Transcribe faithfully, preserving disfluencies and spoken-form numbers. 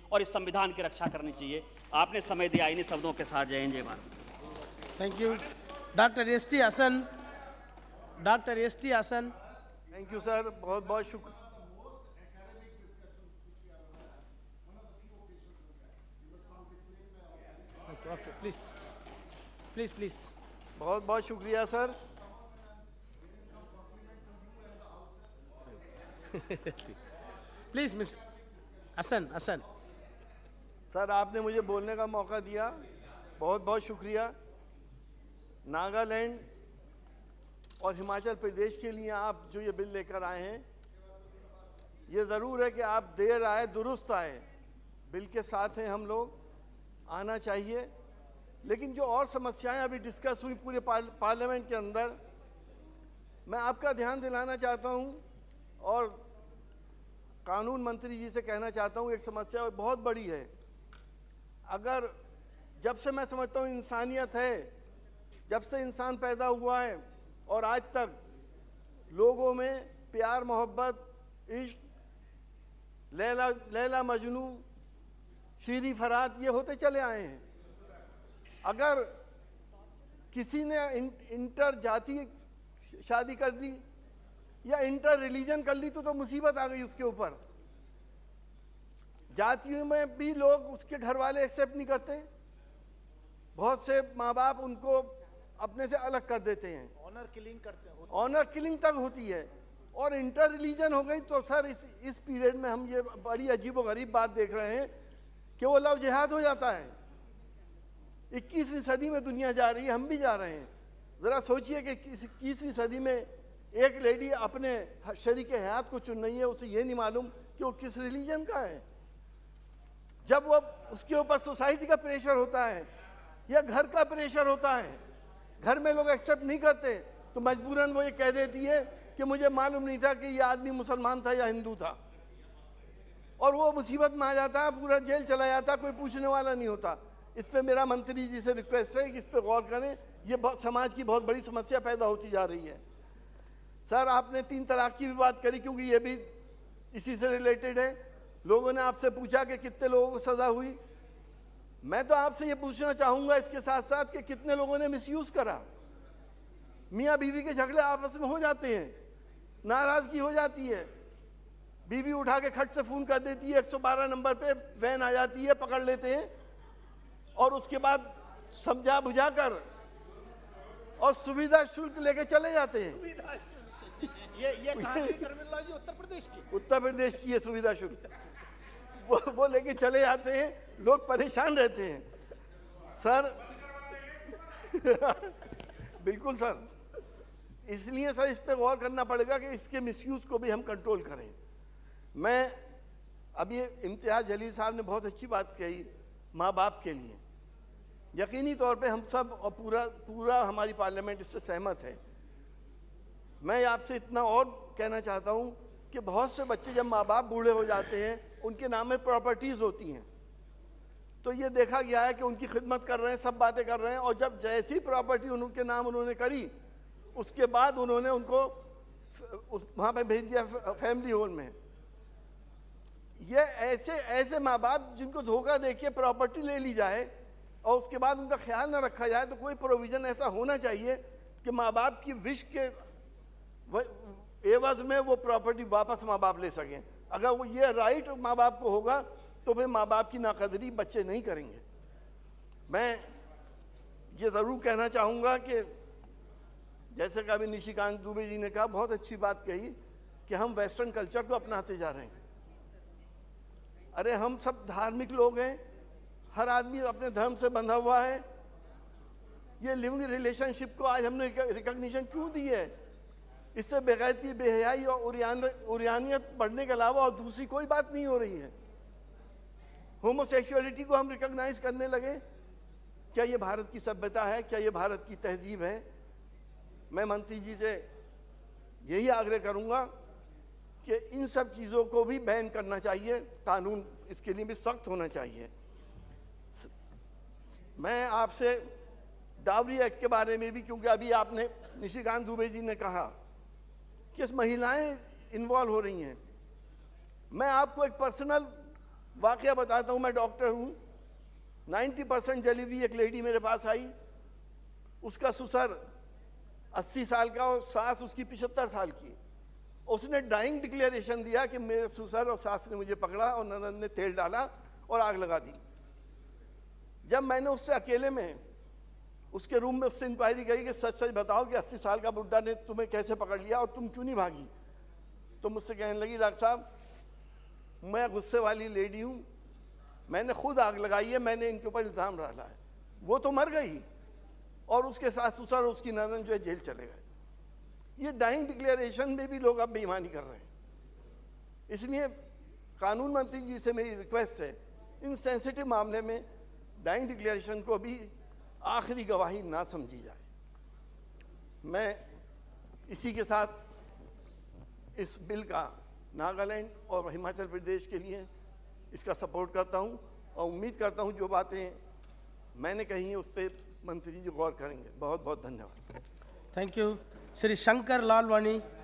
और इस संविधान की रक्षा करनी चाहिए। आपने समय दिया, इन्हीं शब्दों के साथ जय हिंद जय Bharat. Thank you. Doctor S T Hasan, doctor S T Hasan. Thank you sir, बहुत बहुत शुक्र। Okay, please please please. बहुत बहुत शुक्रिया sir. Please miss Hasan Hasan. Sir आपने मुझे बोलने का मौका दिया, बहुत बहुत शुक्रिया। नागालैंड और हिमाचल प्रदेश के लिए आप जो ये बिल लेकर आए हैं, ये ज़रूर है कि आप देर आए दुरुस्त आए, बिल के साथ हैं हम लोग, आना चाहिए। लेकिन जो और समस्याएं अभी डिस्कस हुई पूरे पार्लियामेंट के अंदर, मैं आपका ध्यान दिलाना चाहता हूं और कानून मंत्री जी से कहना चाहता हूं, एक समस्या बहुत बड़ी है। अगर जब से मैं समझता हूं इंसानियत है, जब से इंसान पैदा हुआ है और आज तक लोगों में प्यार मोहब्बत इश्क, लैला लैला मजनू, शीरी फरात ये होते चले आए हैं। अगर किसी ने इंटर जाति शादी कर ली या इंटर रिलीजन कर ली तो तो मुसीबत आ गई उसके ऊपर। जातियों में भी लोग, उसके घर वाले एक्सेप्ट नहीं करते, बहुत से माँ बाप उनको अपने से अलग कर देते हैं, ऑनर किलिंग करते हैं, ऑनर किलिंग तक होती है। और इंटर रिलीजन हो गई तो सर इस इस पीरियड में हम ये बड़ी अजीबोगरीब बात देख रहे हैं कि वो लव जिहाद हो जाता है। इक्कीसवीं सदी में दुनिया जा रही है, हम भी जा रहे हैं। ज़रा सोचिए कि इक्कीसवीं सदी में एक लेडी अपने शरीके हयात को चुन रही है, उसे ये नहीं मालूम कि वो किस रिलीजन का है। जब वो उसके ऊपर सोसाइटी का प्रेशर होता है या घर का प्रेशर होता है, घर में लोग एक्सेप्ट नहीं करते, तो मजबूरन वो ये कह देती है कि मुझे मालूम नहीं था कि ये आदमी मुसलमान था या हिंदू था, और वो मुसीबत में आ जाता है, पूरा जेल चला जाता है, कोई पूछने वाला नहीं होता। इस पे मेरा मंत्री जी से रिक्वेस्ट है कि इस पे गौर करें, ये समाज की बहुत बड़ी समस्या पैदा होती जा रही है। सर आपने तीन तलाक की भी बात करी, क्योंकि ये भी इसी से रिलेटेड है। लोगों ने आपसे पूछा कि कितने लोगों को सज़ा हुई। मैं तो आपसे ये पूछना चाहूँगा इसके साथ साथ कि कितने लोगों ने मिसयूज़ करा। मियाँ बीवी के झगड़े आपस में हो जाते हैं, नाराज़गी हो जाती है, बीवी उठा के खट से फ़ोन कर देती है, एक सौ बारह नंबर पे वैन आ जाती है, पकड़ लेते हैं और उसके बाद समझा बुझा कर और सुविधा शुल्क लेके चले जाते हैं। ये ये टर्मिनोलॉजी उत्तर प्रदेश की उत्तर प्रदेश की ये सुविधा शुल्क वो वो लेके चले जाते हैं, लोग परेशान रहते हैं। सर बिल्कुल सर, इसलिए सर इस पे गौर करना पड़ेगा कि इसके मिसयूज़ को भी हम कंट्रोल करें। मैं अब ये इम्तियाज़ जलील साहब ने बहुत अच्छी बात कही माँ बाप के लिए। यकीनी तौर पे हम सब और पूरा पूरा हमारी पार्लियामेंट इससे सहमत है। मैं आपसे इतना और कहना चाहता हूँ कि बहुत से बच्चे जब माँ बाप बूढ़े हो जाते हैं, उनके नाम में प्रॉपर्टीज़ होती हैं, तो ये देखा गया है कि उनकी खिदमत कर रहे हैं, सब बातें कर रहे हैं, और जब जैसी प्रॉपर्टी उनके नाम उन्होंने करी, उसके बाद उन्होंने उनको उस वहाँ पे भेज दिया फैमिली होम में। ये ऐसे ऐसे माँ बाप जिनको धोखा देके प्रॉपर्टी ले ली जाए और उसके बाद उनका ख्याल न रखा जाए, तो कोई प्रोविज़न ऐसा होना चाहिए कि माँ बाप की विश के एवज में वो प्रॉपर्टी वापस माँ बाप ले सकें। अगर वो ये राइट माँ बाप को होगा तो फिर माँ बाप की नाकदरी बच्चे नहीं करेंगे। मैं ये ज़रूर कहना चाहूँगा कि जैसे कि अभी निशिकांत दुबे जी ने कहा, बहुत अच्छी बात कही कि हम वेस्टर्न कल्चर को अपनाते जा रहे हैं। अरे हम सब धार्मिक लोग हैं, हर आदमी अपने धर्म से बंधा हुआ है। ये लिविंग रिलेशनशिप को आज हमने रिकॉग्निशन क्यों दी है? इससे बेगैरती, बेहयाई और उरियानियत बढ़ने के अलावा और दूसरी कोई बात नहीं हो रही है। होमोसेक्सुअलिटी को हम रिकॉग्नाइज करने लगे। क्या ये भारत की सभ्यता है? क्या ये भारत की तहजीब है? मैं मंत्री जी से यही आग्रह करूंगा कि इन सब चीज़ों को भी बैन करना चाहिए, कानून इसके लिए भी सख्त होना चाहिए। मैं आपसे डावरी एक्ट के बारे में भी, क्योंकि अभी आपने निशिकांत दुबे जी ने कहा कि महिलाएं इन्वॉल्व हो रही हैं, मैं आपको एक पर्सनल वाकया बताता हूँ, मैं डॉक्टर हूँ। नब्बे परसेंट जली हुई एक लेडी मेरे पास आई, उसका ससुर अस्सी साल का और सास उसकी पचहत्तर साल की। उसने डाइंग डिक्लेरेशन दिया कि मेरे ससुर और सास ने मुझे पकड़ा और ननद ने तेल डाला और आग लगा दी। जब मैंने उससे अकेले में उसके रूम में उससे इंक्वायरी करी कि सच सच बताओ कि अस्सी साल का बुड्ढा ने तुम्हें कैसे पकड़ लिया और तुम क्यों नहीं भागी, तो मुझसे कहने लगी, डॉक्टर साहब मैं गुस्से वाली लेडी हूँ, मैंने खुद आग लगाई है, मैंने इनके ऊपर इल्ज़ाम डाला है। वो तो मर गई और उसके सास ससुर उसकी ननद जो है जेल चले गए। ये डाइंग डिक्लेरेशन में भी लोग अब बेईमानी कर रहे हैं। इसलिए कानून मंत्री जी से मेरी रिक्वेस्ट है, इन सेंसिटिव मामले में डाइंग डिक्लेरेशन को भी आखिरी गवाही ना समझी जाए। मैं इसी के साथ इस बिल का नागालैंड और हिमाचल प्रदेश के लिए इसका सपोर्ट करता हूं और उम्मीद करता हूं जो बातें मैंने कही हैं उस पर मंत्री जी गौर करेंगे। बहुत बहुत धन्यवाद। Thank you. श्री शंकर लालवानी।